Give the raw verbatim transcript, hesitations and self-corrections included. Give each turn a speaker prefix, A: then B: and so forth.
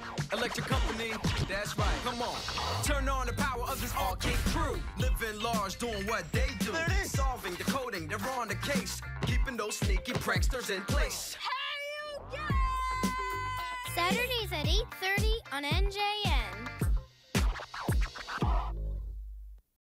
A: Electric company, that's right, come on. Turn on the power of this arcade crew. Living large, doing what they do. There it is. Solving, decoding, they're on the case. Keeping those sneaky pranksters in place.
B: Hey, you guys! Saturdays at eight thirty on N J N.